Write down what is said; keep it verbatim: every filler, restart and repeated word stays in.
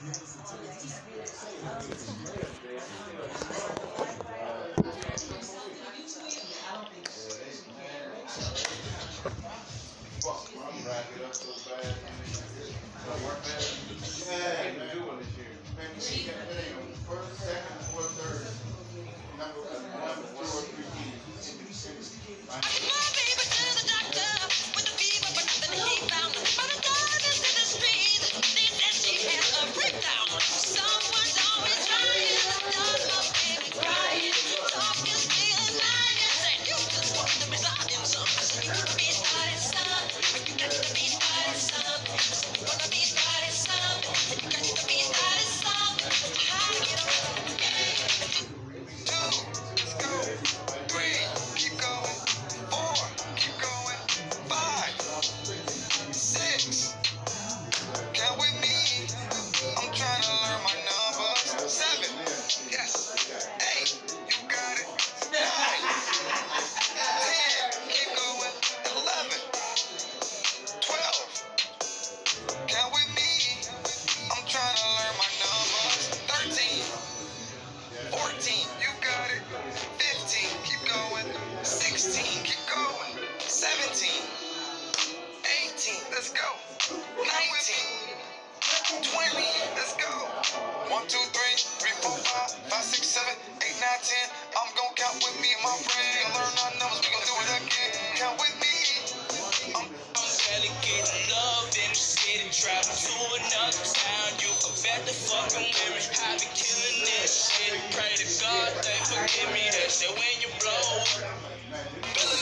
Rack it up so bad. Yeah, man. Man, you see that thing. First, second, fourth, third. Number one, two, or three keys. I took my baby to the doctor with a fever, but nothing he found. By the time into the streets, they said she had a breakdown. Someone's always trying to stop my baby crying. Talking, stealing, lying, saying you just want to reside in some. You want to be starting some. You got to be starting some. You want to be starting some. You got to be starting some. How to get around? Let's go. nineteen, twenty, let's go. one, two, three, three, four, five, five, six, seven, eight, nine, ten. I'm gonna count with me and my friend. Gonna learn our numbers, we gonna do it again. Count with me. I'm, I'm barely getting loved in the city, travel to another town. You can bet the fucking women I be killing this shit. Pray to God they forgive me. That shit when you blow.